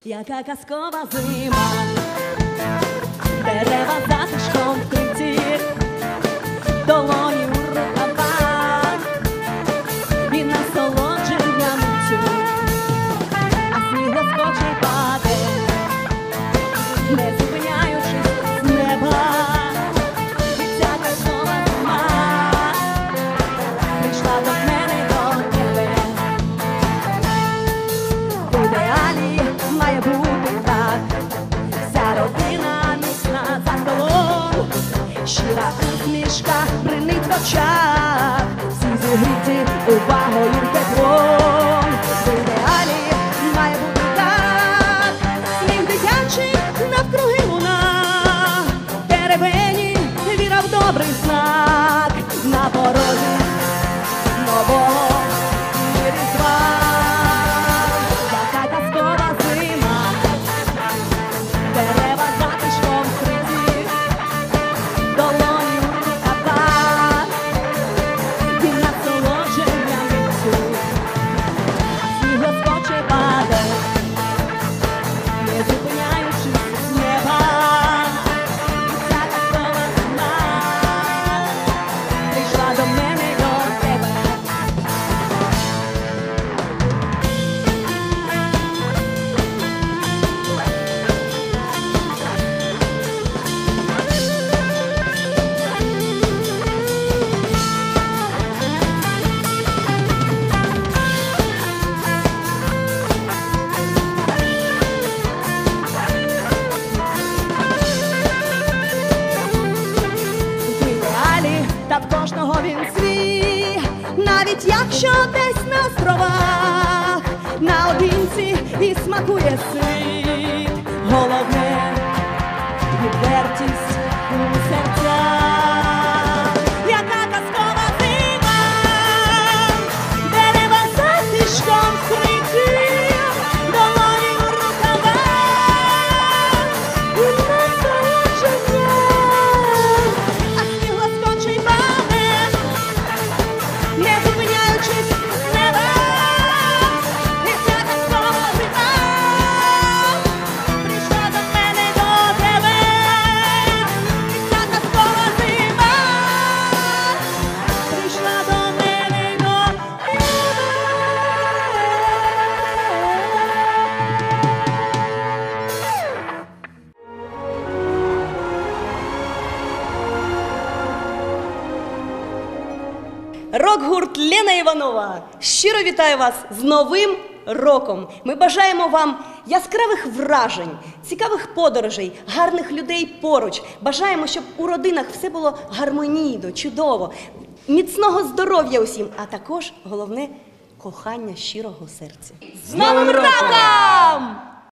Яка казкова зима, дерева затишком вкриті, долоні у рукавах і насолодження миттю, а сніг лоскоче паде, не зупиняючись з неба. І ця казкова зима прийшла до мене, до тебе. В ідеалі має бути так, вся родина міцна за столом, щира усмішка бринить в очах, всі зігріті увагою й теплом. В ідеалі має бути так, сміх дитячий навкруги луна, деревені віра в добрий знак, на порозі нового різдва. Яка казкова зима, дерева затишком вкриті, долоні у рукавах і насолодження миттю, сніг лоскоче паде, не зупиняючись з неба. І ця казкова зима прийшла до мене, до тебе. В ідеалі та в кожного він свій, навіть якщо десь на островах, наодинці і смакує світ. Головне – відвертість у серцях. Яка казкова зима, дерева затишком вкриті, долоні у рукавах і насолодження, а сніг лоскоче й паде, не зупиняючись з неба. І ця казкова зима прийшла до мене, до тебе. І ця казкова зима прийшла до мене, до тебе. Рок-гурт Лена Іванова щиро вітаю вас з Новим роком! Ми бажаємо вам яскравих вражень, цікавих подорожей, гарних людей поруч. Бажаємо, щоб у родинах все було гармонійно, чудово, міцного здоров'я усім, а також, головне, кохання щирого серця. З Новим роком!